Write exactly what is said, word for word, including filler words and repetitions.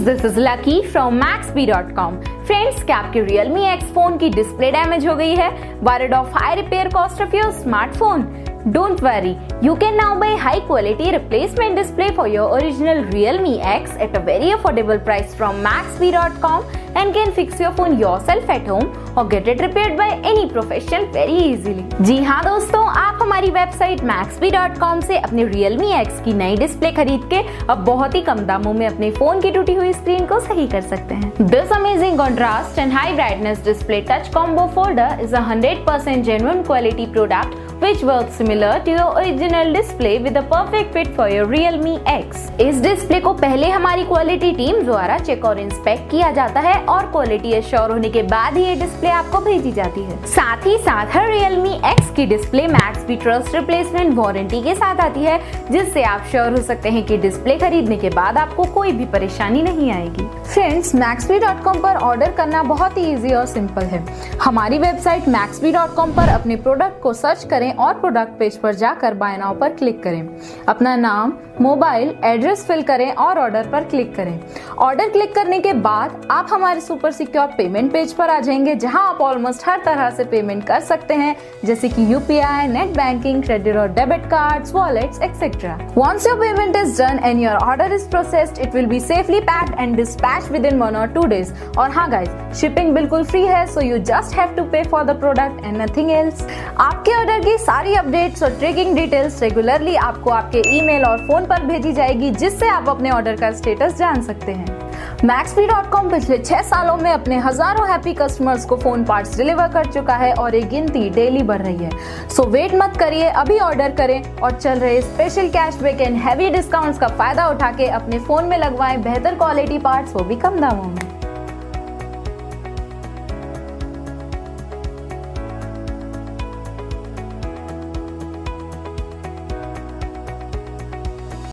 This is Lucky from Maxbee dot com. Friends, क्या आपके Realme X phone की display damage हो गई है? Worried of high repair cost of your smartphone? Don't worry, you can now buy high quality replacement display for your original Realme X at a very affordable price from maxbee dot com and can fix your phone yourself at home or get it repaired by any professional very easily। जी हाँ दोस्तों, आप हमारी website maxbee dot com से अपने Realme X की नई display खरीद के अब बहुत ही कम दामों में अपने फोन की टूटी हुई स्क्रीन को सही कर सकते हैं। This amazing contrast and high brightness display touch combo folder is a one hundred percent genuine quality product which works similar to your original display with a perfect fit for your Realme X। इस display को पहले हमारी quality team द्वारा check और inspect किया जाता है और क्वालिटी एश्योर होने के बाद ही ये डिस्प्ले आपको भेजी जाती है। साथ ही साथ हर Realme X की display Maxbee trust replacement warranty के साथ आती है, जिससे आप श्योर हो सकते हैं कि डिस्प्ले खरीदने के बाद आपको कोई भी परेशानी नहीं आएगी। फ्रेंड्स, मैक्सबी डॉट कॉम पर ऑर्डर करना बहुत ही इजी और सिंपल है। हमारी वेबसाइट मैक्सबी डॉट कॉम पर अपने प्रोडक्ट को सर्च करें और प्रोडक्ट पेज पर जाकर बाय नाउ पर क्लिक करें। अपना नाम, मोबाइल, एड्रेस फिल करें और ऑर्डर पर क्लिक करें। ऑर्डर क्लिक करने के बाद आप हमारे सुपर सिक्योर पेमेंट पेज पर आ जाएंगे, जहां आप ऑलमोस्ट हर तरह से पेमेंट कर सकते हैं, जैसे कि यूपीआई, नेट बैंकिंग, क्रेडिट और debit cards, wallets etcetera. Once your payment is done and your order is processed, it will be safely packed and dispatched within one or two days। और हाँ guys, shipping बिल्कुल free है, so you just have to pay for the product and nothing else। आपके order की सारी updates और tracking details regularly आपको आपके ईमेल और फोन पर भेजी जाएगी, जिससे आप अपने ऑर्डर का स्टेटस जान सकते हैं। मैक्सबी डॉट कॉम पिछले छह सालों में अपने हजारों हैप्पी कस्टमर्स को फोन पार्ट्स डिलीवर कर चुका है और ये गिनती डेली बढ़ रही है। सो वेट मत करिए, अभी ऑर्डर करें और चल रहे special cashback and heavy discounts का फायदा उठा के अपने फोन में लगवाएं बेहतर क्वालिटी पार्ट्स, वो भी कम दामों में।